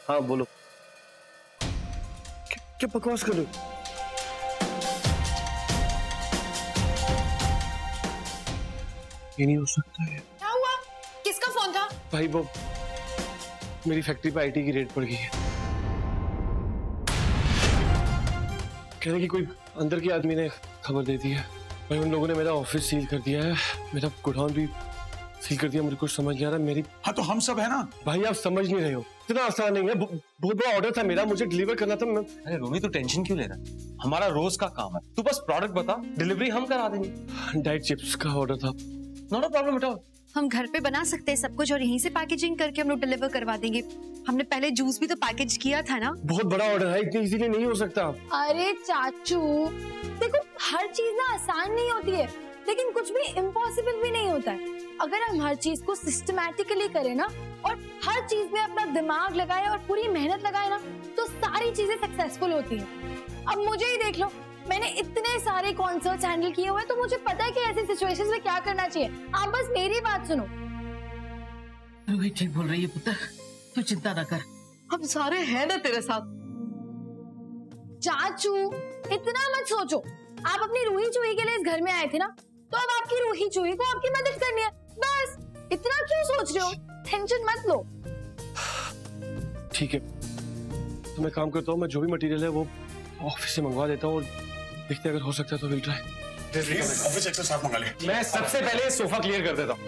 हाँ बोलो। क्या बकवास कर रहे हो? ये नहीं हो सकता है। क्या हुआ? किसका फोन था? भाई वो मेरी फैक्ट्री पे आईटी की रेड पड़ गई है। कह रहे कि कोई अंदर के आदमी ने खबर दे दी है। भाई उन लोगों ने मेरा ऑफिस सील कर दिया है, मेरा गोडाउन भी सील कर दिया। मुझे कुछ समझ नहीं आ रहा। मेरी हाँ तो हम सब है ना। भाई आप समझ नहीं रहे हो, इतना आसान नहीं है। बहुत बड़ा ऑर्डर था मेरा, मुझे डिलीवर करना था। अरे रोमी तू टेंशन क्यों ले रहा है? हमारा रोज का काम है, तू बस प्रोडक्ट बता, डिलीवरी हम करा देंगे। डाइट चिप्स का ऑर्डर था। Not a problem at all. हम घर पे बना सकते हैं सब कुछ और यहीं से पैकेजिंग करके हम लोग डिलीवर करवा देंगे। हमने पहले जूस भी तो पैकेज किया था ना। बहुत बड़ा ऑर्डर है, इतनी इजीली नहीं हो सकता। अरे चाचू देखो, हर चीज ना आसान नहीं होती है, लेकिन कुछ भी इम्पॉसिबल भी नहीं होता है। अगर हम हर चीज को सिस्टमैटिकली करें ना और हर चीज में अपना दिमाग लगाए और पूरी मेहनत लगाए ना, तो सारी चीजें सक्सेसफुल होती हैं। अब मुझे ही देख लो, मैंने इतने सारे कॉन्सर्ट्स हैंडल किए हुए, तो मुझे पता है कि ऐसी सिचुएशंस में क्या करना चाहिए। आप बस मेरी बात सुनो। रूही ठीक बोल रही है पुत्र, तू चिंता ना कर, हम सारे हैं ना तेरे साथ। चाचू इतना मत सोचो, आप अपनी रूही चूही के लिए इस घर में आए थे ना, तो अब आपकी रूही चूही को आपकी मदद करनी है, बस। इतना क्यों सोच रहे हो? टेंशन मत लो। ठीक है, तो मैं काम करता हूँ, मैं जो भी मटेरियल है वो ऑफिस से मंगवा देता हूँ और देखते हैं अगर हो सकता है तो विल ट्राई। ऑफिस एक साथ मंगा ले। मैं सबसे पहले सोफा क्लियर कर देता हूँ।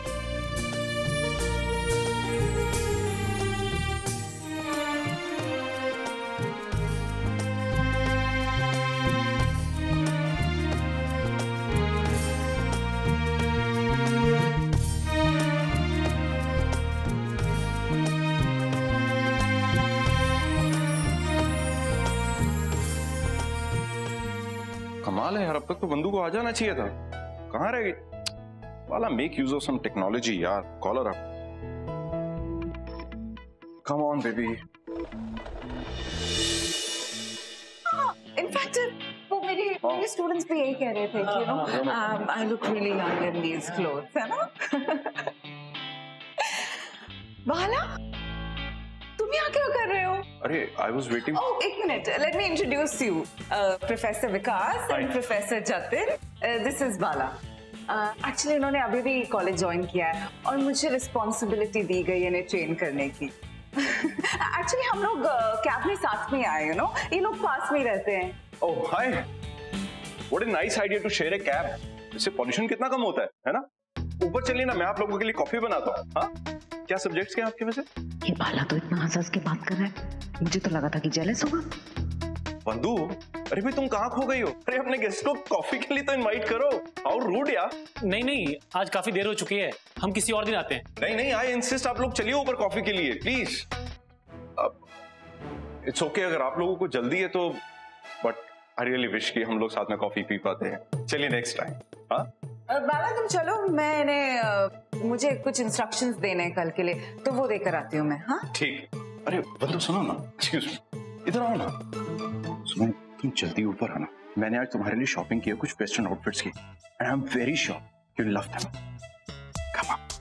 कमाल है यार, अब तक तो बंदू को आ जाना चाहिए था, कहाँ रह गई? वाला make use of some technology यार। Collar up, come on baby. In fact वो मेरे स्टूडेंट्स भी यही कह रहे थे कि you know I look really young in these clothes, है ना? बाला तुम यहाँ क्या कर रहे हो? अरे आई वाज वेटिंग। ओह एक minute, let me introduce you, professor Vikas and professor Jatin. This is Bala. Actually इन्होंने अभी भी कॉलेज ज्वाइन किया है और मुझे रिस्पॉन्सिबिलिटी दी गई है इन्हें ट्रेन करने की। एक्चुअली हम लोग कैब में साथ में आए, यू नो, ये लोग पास में ही रहते हैं। Oh hi, what a nice idea to share a cab. इससे पॉल्यूशन कितना कम होता है ना? ऊपर चलिए ना, मैं आप लोगों के लिए कॉफी बनाता हूँ। हाँ, क्या सब्जेक्ट्स क्या आपके वैसे? ये बाला तो इतना हंस के बात कर रहा है, मुझे तो लगा था कि जेलस होगा। बंधु, अरे भाई तुम कहाँ खो गई हो? अरे अपने गेस्ट को कॉफी के लिए तो इनवाइट करो। हाउ रूड यार। नहीं, आज काफी देर हो चुकी है, हम किसी और दिन आते हैं। नहीं, आई इंसिस्ट, आप लोग चलिए ऊपर कॉफी के लिए प्लीज। इट्स ओके अगर आप लोगों को जल्दी है तो, बट आई रियली विश कि हम लोग साथ में कॉफी पी पाते हैं। चलिए नेक्स्ट टाइम। हाँ बाला तुम चलो, मैं इन्हें मुझे कुछ इंस्ट्रक्शंस देने हैं कल के लिए, तो वो देकर आती हूँ मैं। हाँ ठीक। अरे बंधु सुनो ना, एक्सक्यूज मी, इधर आओ ना। सुनो, तुम जल्दी ऊपर आना, मैंने आज तुम्हारे लिए शॉपिंग की है कुछ वेस्टर्न आउटफिट्स की, and I am very sure you love them. Come on.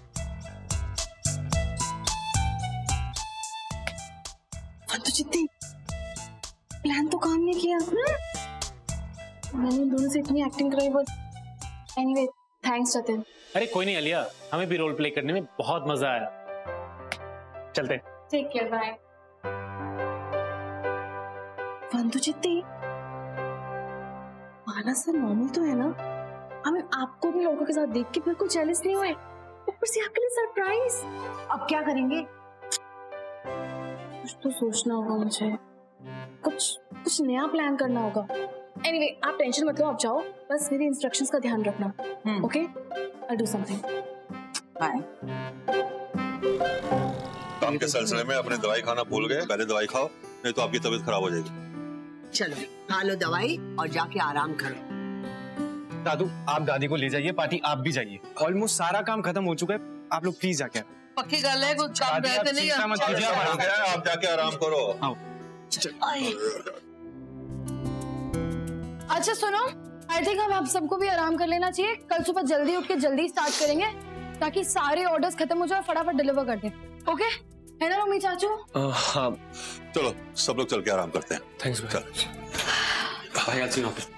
तो जितनी प्लान तो काम नहीं किया। मैंने दोनों से इतनी एक्टिंग कराई, बट एनीवे थैंक्स जतिन। अरे कोई नहीं अलिया, हमें भी रोल प्ले करने में बहुत मजा आया। चलते। Take care, bye. बंधु जितनी माना सर नॉर्मल तो है ना? हमें आपको भी लोगों के साथ देख के बिल्कुल जेलस नहीं हुए, ऊपर से आपके लिए सरप्राइज। अब क्या करेंगे? कुछ तो सोचना होगा मुझे, कुछ नया प्लान करना होगा। एनीवे आप टेंशन मत लो, आप जाओ, बस मेरी इंस्ट्रक्शंस का ध्यान रखना। Okay, I do something. Bye. काम के सिलसिले में अपने दवाई खाना भूल गए, पहले दवाई खाओ नहीं तो आपकी तबीयत खराब हो जाएगी। चलो खा लो दवाई और जाके आराम करो। दादू आप दादी को ले जाइए, पार्टी आप भी जाइए। ऑलमोस्ट सारा काम खत्म हो चुका है, आप लोग प्लीज जाके। पक्की गल है, कुछ काम रहते नहीं। आप जाके आराम करो। अच्छा सुनो, आई थिंक अब आप सबको भी आराम कर लेना चाहिए। कल सुबह जल्दी उठ के जल्दी स्टार्ट करेंगे ताकि सारे ऑर्डर्स खत्म हो जाए, फटाफट डिलीवर कर दें। ओके, है ना रूमी चाचू? हाँ। चलो सब लोग चल के आराम करते हैं। थैंक्स भाई। भाई आज सीन ऑफिस।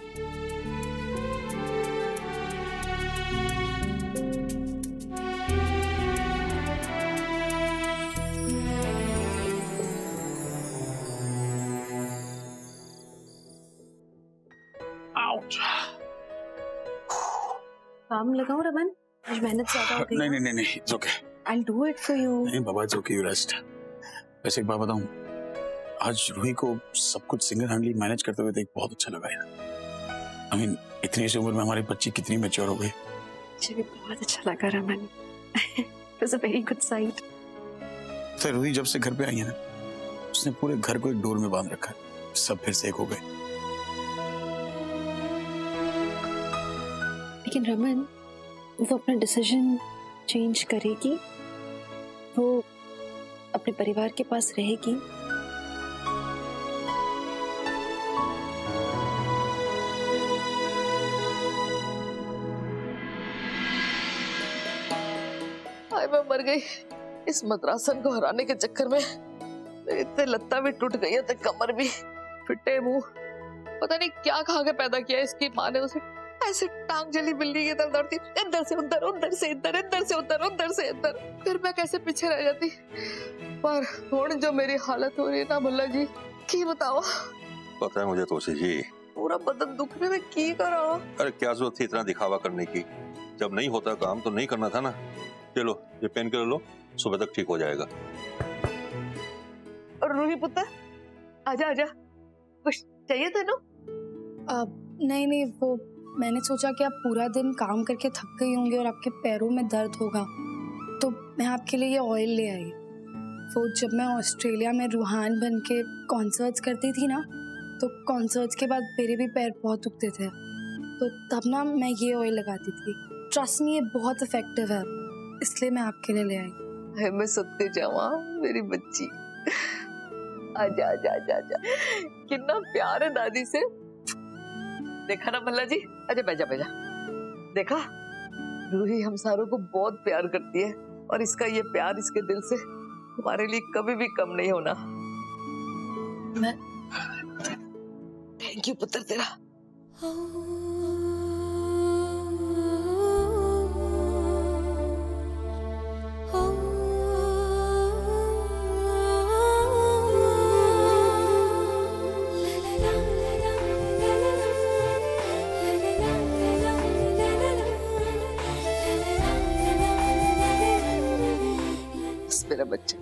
काम लगाओ रमन, आज मेहनत ज्यादा हो गई। नहीं, it's okay. I'll do it for you. नहीं बाबा, इट्स ओके, यू रेस्ट। वैसे एक बात बताऊं, आज रूही को सब कुछ सिंगल हैंडली मैनेज करते हुए देख बहुत अच्छा लगा यार। आई मीन इतनी सी उम्र में हमारी बच्ची कितनी मैच्योर हो गई। मुझे भी बहुत अच्छा लगा Raman. It was a very good sight. तो रूही जब से घर पे आई है ना, उसने पूरे घर को एक डोर में बांध रखा है। सब फिर से एक हो गए। लेकिन रमन, वो अपना डिसीजन चेंज करेगी, वो अपने परिवार के पास रहेगी। हाय मैं मर गई इस मद्रासन को हराने के चक्कर में। इतने लत्ता भी टूट गई है, तो कमर भी, फिटे मुंह, पता नहीं क्या खा के पैदा किया इसकी माँ ने उसे। ऐसे टांग जली बिल्ली की तरह दौड़ती, इधर से उधर, उधर से इधर, इधर से उधर, उधर से इधर। फिर मैं कैसे पीछे रह जाती। पर हुण जो मेरी हालत हो रही है ना भल्ला जी, की बताओ। पता है मुझे तोशी जी, पूरा बदन दुखने में की करा। अरे क्या जरूरत थी इतना दिखावा करने की? जब नहीं होता काम तो नहीं करना था ना। चलो ये पेन के लो, सुबह तक ठीक हो जाएगा। और रूही पुत्र, आजा आजा, कुछ चाहिए तेनू? नहीं, वो मैंने सोचा कि आप पूरा दिन काम करके थक गई होंगे और आपके पैरों में दर्द होगा, तो मैं आपके लिए ये ऑयल ले आई। वो जब मैं ऑस्ट्रेलिया में रूहान बन के कॉन्सर्ट्स करती थी ना, तो कॉन्सर्ट्स के बाद मेरे भी पैर बहुत दुखते थे, तो तब ना मैं ये ऑयल लगाती थी। ट्रस्ट मी, ये बहुत इफेक्टिव है, इसलिए मैं आपके लिए ले आई। मैं सत्ते जावा मेरी बच्ची। आजा आजा आजा आजा, कितना प्यार है दादी से। देखा ना भल्ला जी, अजय बैजा बैजा, देखा रूही हम सारों को बहुत प्यार करती है, और इसका ये प्यार इसके दिल से हमारे लिए कभी भी कम नहीं होना। मैं थैंक यू पुत्र तेरा। मेरा बच्चा,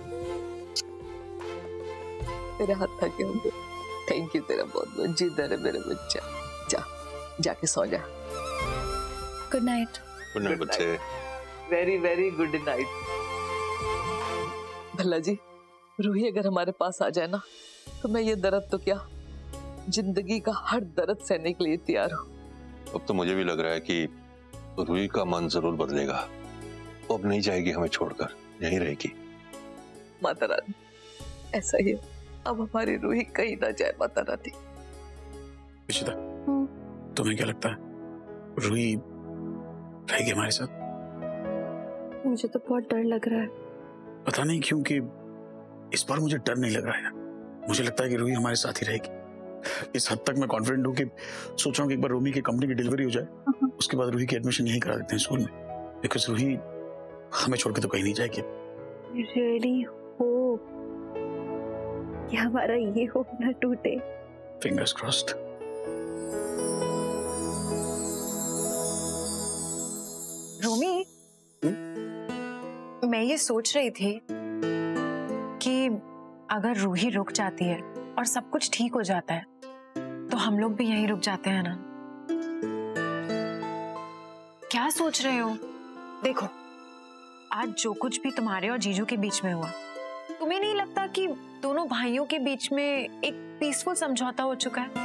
मेरे हाथ थके होंगे। थैंक यू तेरा बहुत बहुत। जीता रहे मेरा बच्चा। जा जाके सो जा। Good night. गुड नाइट बच्चे। Very very good night. Bhalla ji, Roohi अगर हमारे पास आ जाए ना, तो मैं ये दर्द तो क्या, जिंदगी का हर दर्द सहने के लिए तैयार हूँ। अब तो मुझे भी लग रहा है कि रूही का मन जरूर बदलेगा। वो अब नहीं जाएगी हमें छोड़कर, यहीं रहेगी। माता रानी, ऐसा ही है, अब हमारी रूही कहीं ना जाए। माता रानी। इशिता, तुम्हें क्या लगता है रूही रहेगी हमारे साथ? मुझे तो बहुत डर लग रहा है। पता नहीं क्यों कि इस बार मुझे डर नहीं लग रहा है। मुझे लगता है कि रूही हमारे साथ ही रहेगी। इस हद तक मैं कॉन्फिडेंट हूँ कि सोच रहा हूँ कि एक बार रूमी की कंपनी की डिलीवरी हो जाए, उसके बाद रूही की एडमिशन यहीं करा देते हैं स्कूल में, बिकॉज रूही हमें छोड़ के तो कहीं नहीं जाएगी। रियली होप कि हमारा ये होप न टूटे। Fingers crossed. रोमी, मैं ये सोच रही थी कि अगर रूही रुक जाती है और सब कुछ ठीक हो जाता है, तो हम लोग भी यहीं रुक जाते हैं ना। क्या सोच रहे हो? देखो, आज जो कुछ भी तुम्हारे और जीजू के बीच में हुआ, तुम्हें नहीं लगता कि दोनों भाइयों के बीच में एक पीसफुल समझौता हो चुका है?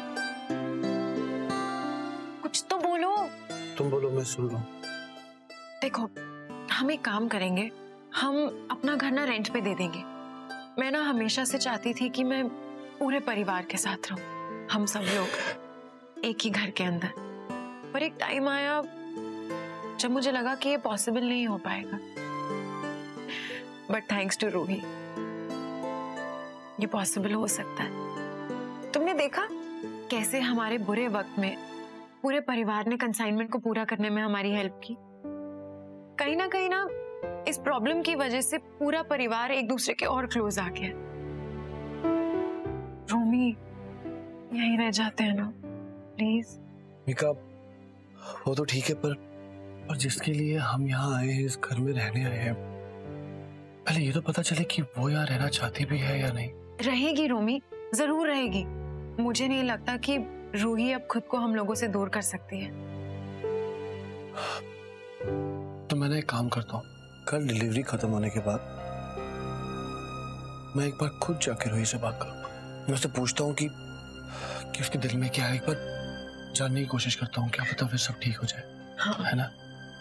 कुछ तो बोलो। तुम बोलो, मैं सुन रहा हूँ। देखो, हम एक काम करेंगे, हम अपना घर ना रेंट पे दे देंगे। मैं ना हमेशा से चाहती थी कि मैं पूरे परिवार के साथ रहूं, हम सब लोग एक ही घर के अंदर। पर एक टाइम आया जब मुझे लगा कि ये पॉसिबल नहीं हो पाएगा। बट थैंक्स टू रूही ये पॉसिबल हो सकता है। तुमने देखा कैसे हमारे बुरे वक्त में पूरे परिवार ने कंसाइनमेंट को पूरा करने में हमारी हेल्प की। कहीं ना इस प्रॉब्लम की वजह से पूरा परिवार एक दूसरे के और क्लोज आ गया। रोमी यहीं रह जाते हैं ना प्लीज। मिका वो तो ठीक है, पर जिसके लिए हम यहाँ आए हैं, इस घर में रहने आए हैं, पहले ये तो पता चले कि वो यहाँ रहना चाहती भी है या नहीं। रहेगी रोमी, जरूर रहेगी। मुझे नहीं लगता कि रूही अब खुद को हम लोगों से दूर कर सकती है। तो मैंने एक काम करता हूँ, कल डिलीवरी खत्म होने के बाद मैं एक बार खुद जाकर रूही से बात करूंगा। मैं उससे पूछता हूँ कि उसके दिल में क्या है, एक बार जानने की कोशिश करता हूँ, क्या पता फिर सब ठीक हो जाए। हाँ। है ना?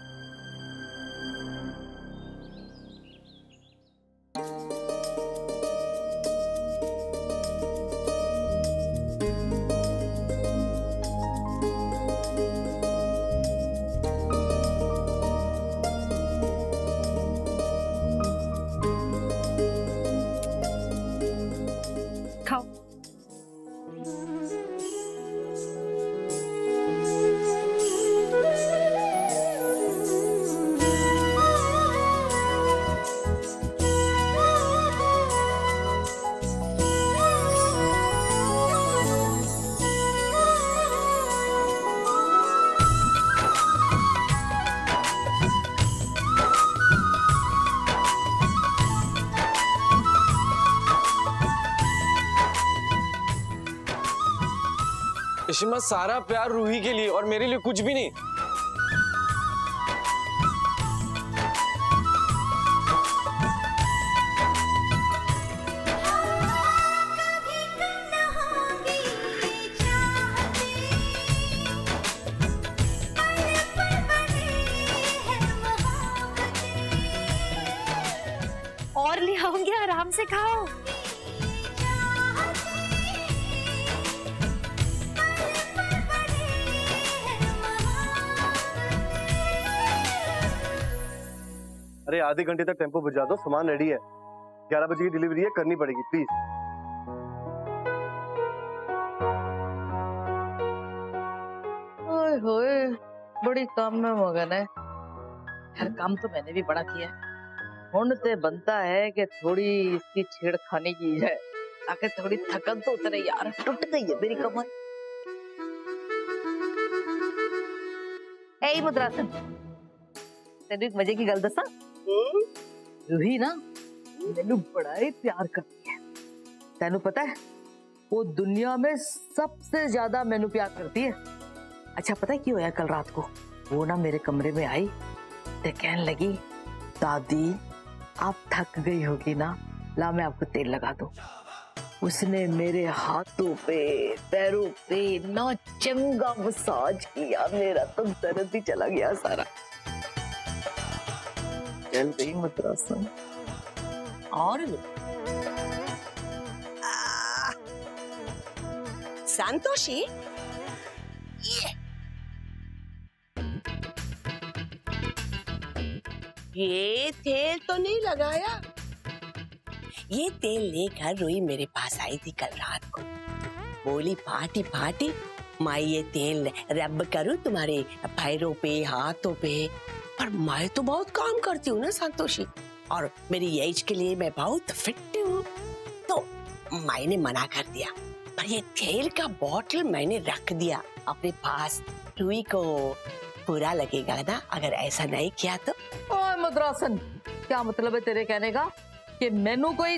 इशिमा, सारा प्यार रूही के लिए और मेरे लिए कुछ भी नहीं। और ले आऊंगी, आराम से खाओ। अरे आधे घंटे तक टेम्पो भिजवा दो, सामान रेडी है। 11 बजे की डिलीवरी है, करनी पड़ेगी प्लीज। ओए होए, बड़ी काम में मगन है। हर काम तो मैंने भी बड़ा किया है। हुन ते बनता है कि थोड़ी इसकी छेड़खानी की जाए ताकि थोड़ी थकन तो उतरे। यार टूट गई है मेरी कमर। ए मुद्रासन, तेन एक मजे की गल दसा। रूही ना मैनू बड़ा ही प्यार करती है। तेनू पता है वो दुनिया में सबसे ज्यादा मैनू प्यार करती है। अच्छा पता है क्यों होया? कल रात को वो ना मेरे कमरे में आई ते कहने लगी, दादी आप थक गई होगी ना, ला मैं आपको तेल लगा दूं। उसने मेरे हाथों पे पैरों पे ना चंगा मसाज किया, मेरा तो दर्द ही चला गया सारा। चल गई मुद्रासन। और संतोषी, ये तेल तो नहीं लगाया? ये तेल लेकर रूही मेरे पास आई थी कल रात को। बोली पार्टी पार्टी मैं ये तेल रब करूं तुम्हारे पैरों पे हाथों पे। पर मैं तो बहुत काम करती हूँ ना संतोषी, और मेरी एज के लिए मैं बहुत फिट हूँ। तो मैंने मना कर दिया, पर ये तेल का बोतल मैंने रख दिया अपने पास। रूही को बुरा लगेगा ना अगर ऐसा नहीं किया तो। ओए मुद्रासन, क्या मतलब है तेरे कहने का कि मैनू कोई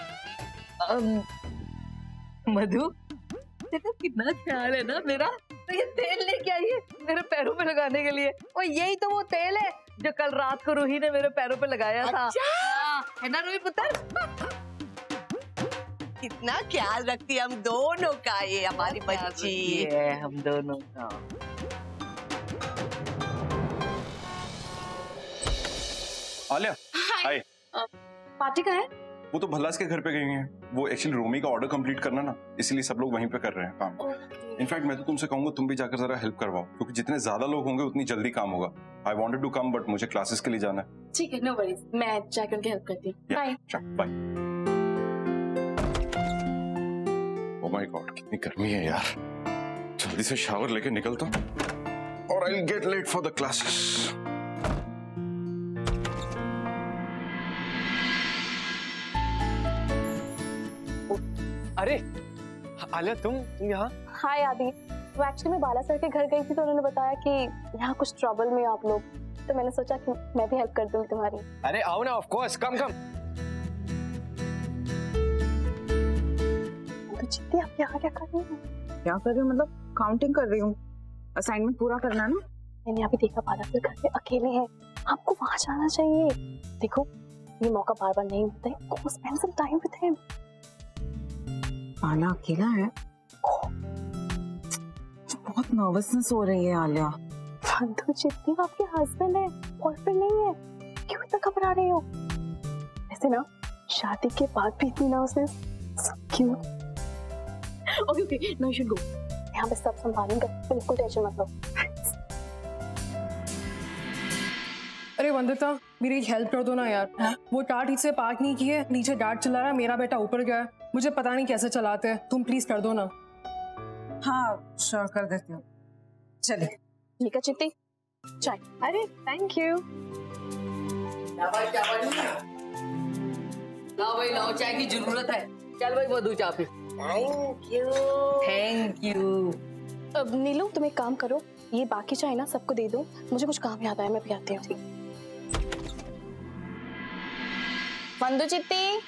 मधु देखो कितना ख्याल है ना मेरा। तो ये तेल लेके आई है मेरे पैरों पे लगाने के लिए। और यही तो वो तेल है जो कल रात को रूही ने मेरे पैरों पे लगाया था। अच्छा। है ना रूही पुत्र? कितना ख्याल रखती है हम दोनों का ये हमारी बच्ची है, हम दोनों का। आलिया, हाय। पार्टी का है? वो तो भल्लास के घर पे गई हैं। वो एक्चुअली रोमी का ऑर्डर कंप्लीट करना ना, इसीलिए सब लोग वहीं पे कर रहे हैं काम। इनफैक्ट मैं तो तुमसे कहूंगा तुम भी जाकर जरा हेल्प करवाओ, क्योंकि जितने ज्यादा लोग होंगे उतनी जल्दी काम होगा। I wanted to come but मुझे क्लासेस के लिए जाना है। ठीक है, नो वरीज, मैं जाकर उनकी हेल्प करती हूँ। Bye. Bye. Oh my god, कितनी गर्मी है यार। जल्दी से शावर लेके निकलता हूँ और I will get late for the classes. अरे आलिया, तुम यहाँ? हाय आदि, वो एक्चुअली मैं बाला सर के घर गई थी तो उन्होंने बताया कि यहाँ कुछ ट्रबल में आप लोग, तो मैंने सोचा कि मैं भी हेल्प कर दूँ तुम्हारी। अरे आओ ना, ऑफ कोर्स, कम कम। तो चित्ती, आप यहाँ क्या कर रही हो? क्या कर रही हूँ मतलब? काउंटिंग कर रही हूँ, असाइनमेंट पूरा करना है ना। मैंने अभी देखा बाला सर घर में अकेले हैं, आपको वहाँ जाना चाहिए। देखो ये मौका बार बार नहीं मिलता है, go spend some time with him. Bala अकेला है? बहुत नर्वसनेस हो रही है आलिया। फंदू चित्ती, वो आपके हस्बैंड है, बॉयफ्रेंड नहीं है, क्यों इतना घबरा रही हो? ऐसे ना शादी के बाद भी इतनी नर्वसनेस, क्यों? Okay okay, now you should go. यहाँ पे सब संभालेंगे, बिल्कुल टेंशन मत लो। अरे वंदिता, मेरी एक हेल्प कर दो ना यार। वो कार ठीक से पार्क नहीं की है, नीचे डैड चला रहा है, मेरा बेटा ऊपर गया है, मुझे पता नहीं कैसे चलाते हैं, तुम प्लीज कर दो ना। हाँ श्योर, कर देती हूँ। चलिए ठीक है चित्ती, चाय। अरे थैंक यू। लाओ भाई लाओ, चाय की जरूरत है। चल भाई मधु चाय पी। Thank you. Thank you. अब नीलू तुम एक काम करो, ये बाकी चाय ना सबको दे दो, मुझे कुछ काम याद आया, मैं भी आती हूँ। फंदू चित्ती,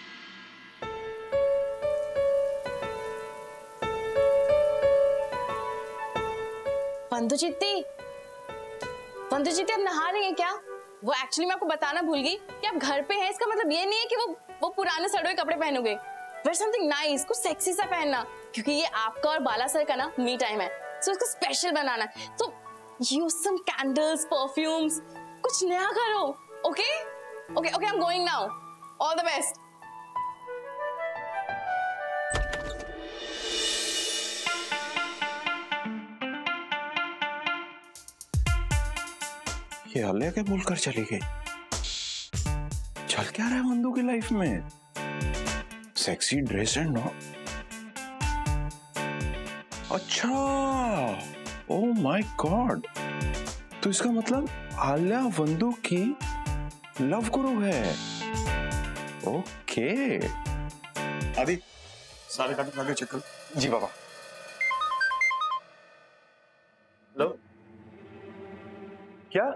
फंदू चित्ती, फंदू चित्ती, आप नहा रही हैं क्या? वो एक्चुअली मैं आपको बताना भूल गई कि आप घर पे हैं, इसका मतलब ये नहीं है कि वो पुराने सड़े हुए कपड़े पहनोगे। वेयर समथिंग नाइस, कुछ सेक्सी सा पहनना, क्योंकि ये आपका और बाला सर का ना मी टाइम है, सो इसको स्पेशल बनाना है। तो यूज सम कैंडल्स, परफ्यूम्स, कुछ नया करो। Okay okay okay, I am going now, all the best. ये आलिया क्या बोलकर चली गई? चल क्या रहा है वंदू की लाइफ में? Sexy dress and no. अच्छा, ओह माय गॉड, तो इसका मतलब आलिया वंदू की लव गुरु है। ओके आदि, सारे कागज आगे चेक कर। जी बाबा। हेलो, क्या?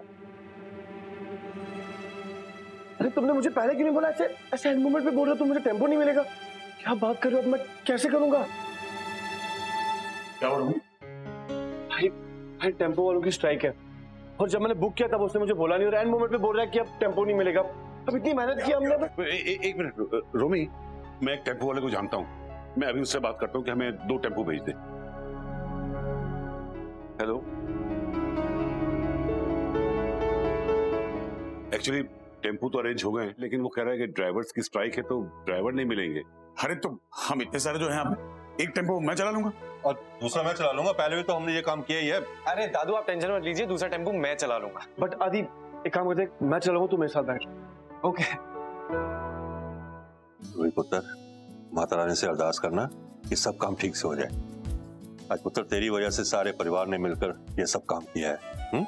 अरे तुमने मुझे पहले क्यों नहीं बोला? ऐसे एंड मोमेंट पे बोल रहे हो, तुम मुझे टेम्पो नहीं मिलेगा। क्या बात कर रहे हो? अब मैं कैसे करूंगा? क्या हो रहा है? भाई टेम्पो वालों की स्ट्राइक है, और जब मैंने बुक किया तब उसने मुझे बोला नहीं, और एंड मोमेंट पे बोल रहा है कि अब टेम्पो नहीं मिलेगा। अब इतनी मेहनत की हमने। एक मिनट रोमी, मैं एक टेम्पो वाले को जानता हूँ, मैं अभी उससे बात करता हूँ कि हमें 2 टेम्पो भेज दे। हेलो, एक्चुअली टेम्पो तो अरेंज हो गए, लेकिन वो कह रहा है कि ड्राइवर्स की स्ट्राइक है तो ड्राइवर नहीं मिलेंगे। अरे तो हम इतने सारे जो हैं, एक टेम्पो मैं चला लूंगा और दूसरा मैं चला लूंगा। पहले भी तो हमने ये काम किया ही है। अरे दादू, आप टेंशन मत लीजिए, दूसरा टेम्पो मैं चला लूंगा। बट आदि एक काम करते, मैं चलाऊंगा, तू मेरे साथ बैठ। ओके। रोही पुत्र, माता रानी से अरदास करना कि सब काम ठीक से हो जाए। आज पुत्र तेरी वजह से सारे परिवार ने मिलकर ये सब काम किया है।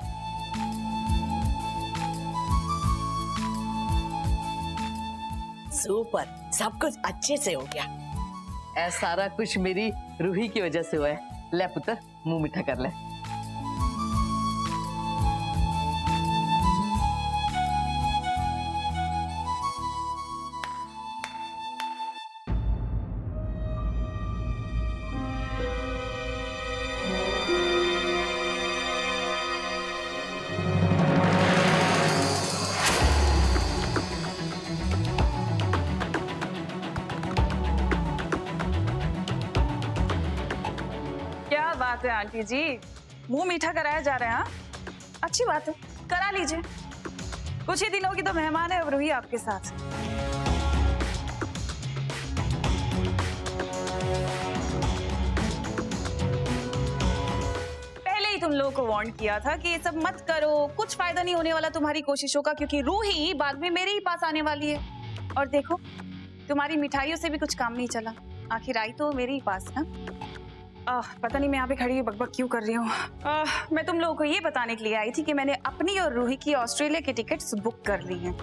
सुपर, सब कुछ अच्छे से हो गया। ऐसा सारा कुछ मेरी रूही की वजह से हुआ है। ले पुत्र, मुंह मीठा कर ले। बात है आंटी जी, मुंह मीठा कराया जा रहा है। हाँ, अच्छी बात है, करा लीजिए। कुछ ही दिनों की तो मेहमान है अब रूही आपके साथ। पहले ही तुम लोगों को वार्न किया था कि ये सब मत करो, कुछ फायदा नहीं होने वाला तुम्हारी कोशिशों का, क्योंकि रूही बाद में मेरे ही पास आने वाली है। और देखो तुम्हारी मिठाइयों से भी कुछ काम नहीं चला, आखिर आई तो मेरे ही पास ना। पता नहीं मैं यहाँ पे खड़ी हुई बकबक क्यों कर रही हूँ। मैं तुम लोगों को ये बताने के लिए आई थी कि मैंने अपनी और रूही की ऑस्ट्रेलिया की टिकट्स बुक कर ली हैं।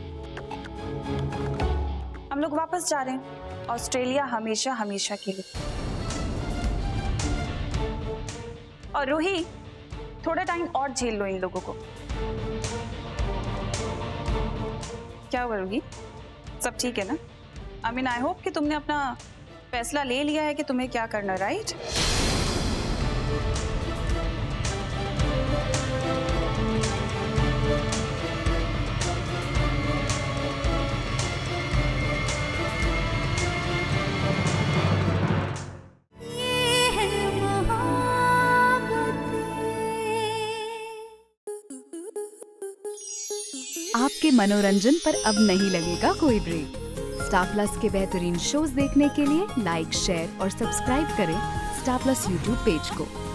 हम लोग वापस जा रहे हैं ऑस्ट्रेलिया, हमेशा हमेशा के लिए। और रूही थोड़ा टाइम और झेल लो इन लोगों को। क्या हुआ रूही, सब ठीक है ना? आई मीन आई होप कि तुमने अपना फैसला ले लिया है कि तुम्हें क्या करना, राइट? आपके मनोरंजन पर अब नहीं लगेगा कोई ब्रेक। स्टार प्लस के बेहतरीन शोज देखने के लिए लाइक, शेयर और सब्सक्राइब करें स्टार प्लस यूट्यूब पेज को।